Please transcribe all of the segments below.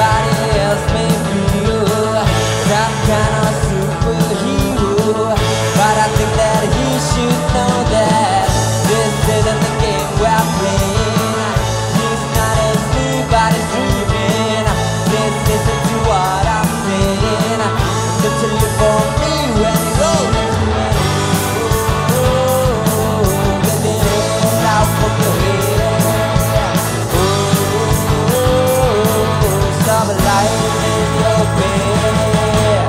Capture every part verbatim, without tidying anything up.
somebody else may feel some kind of superhero, but I think that he should know that this isn't the game we're playing. He's not asleep, but he's dreaming. Please listen to what I'm saying. Don't you live for me when it rolls into me. Oh, get it out from your head. Oh, stop lying in your bed.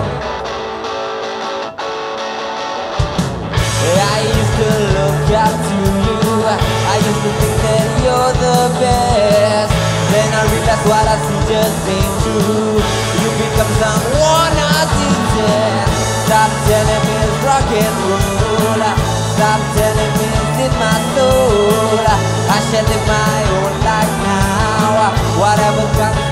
I used to look up to you. I used to think that you're the best. Then I realized what I see just ain't true. You become someone I didn't. Stop telling me it's rock and roll. Stop telling me it's in my soul. I shall live my own life now. Whatever comes